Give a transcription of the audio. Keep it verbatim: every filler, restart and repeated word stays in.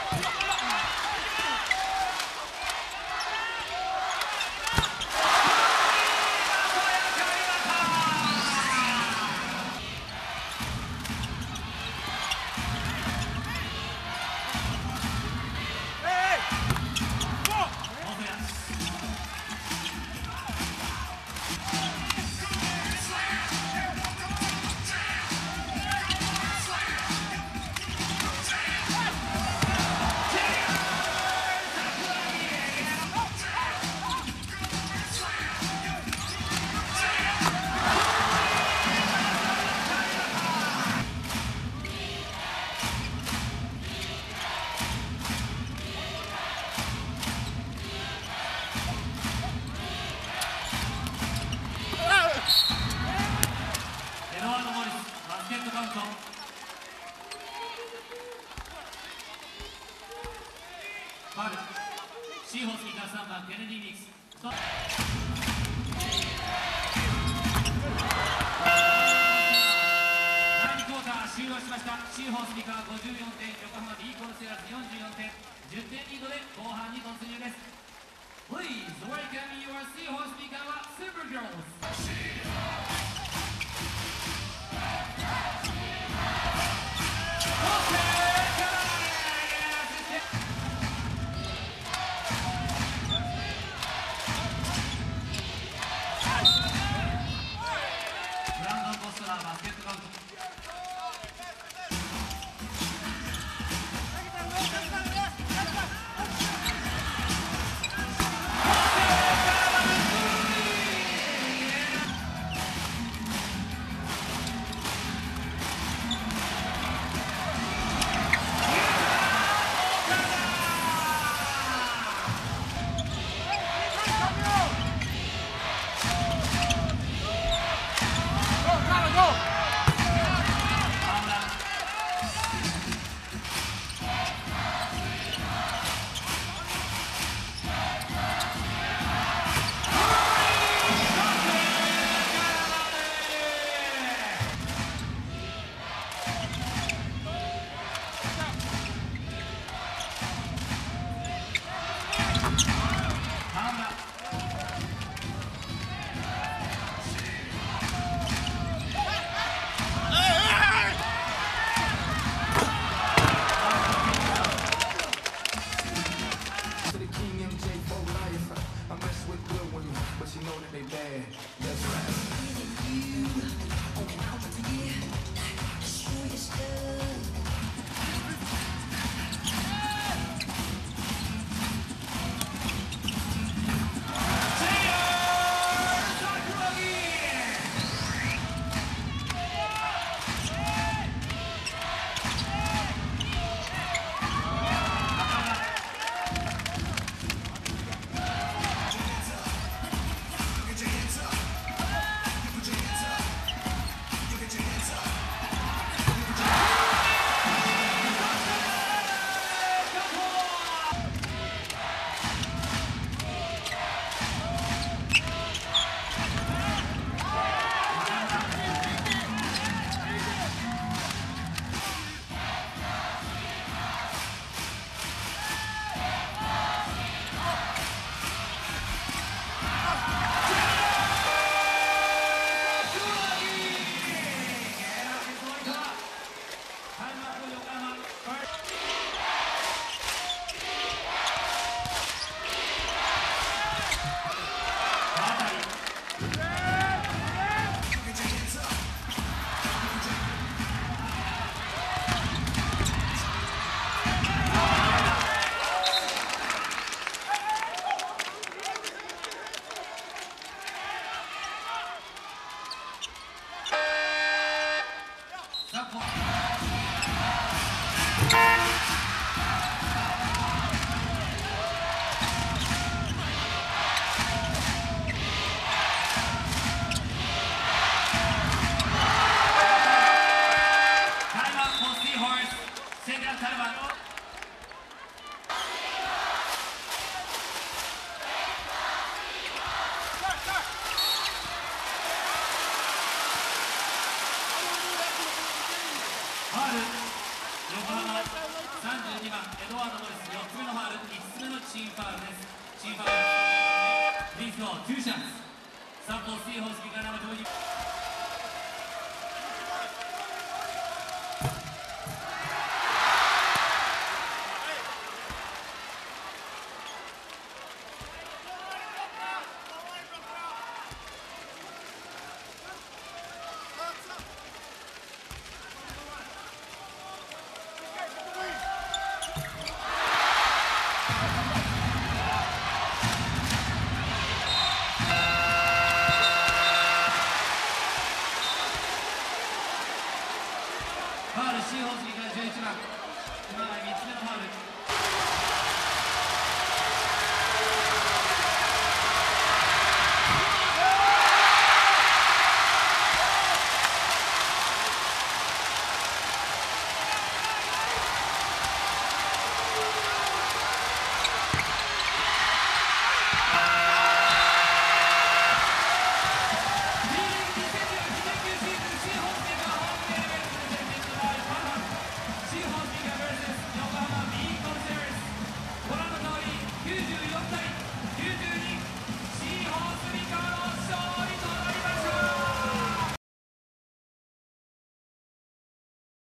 ファウル。シーホースキーからさんばんケネディ・ミークス。第にクォーター終了しました。シーホースキーからごじゅうよんてん、横浜ビーコルセアーズよんじゅうよんてん、じゅってんリードで後半に突入です。Please welcome your Seahawks speaker Super Girls. ブランドン・ボストラーバスケットカウント。 エドワード・モリスよっつめのファウル、いつつめのチームファウルです。チームファウル、フリースロー、ツーシャンス。サポートシーホースピーカーナンバーに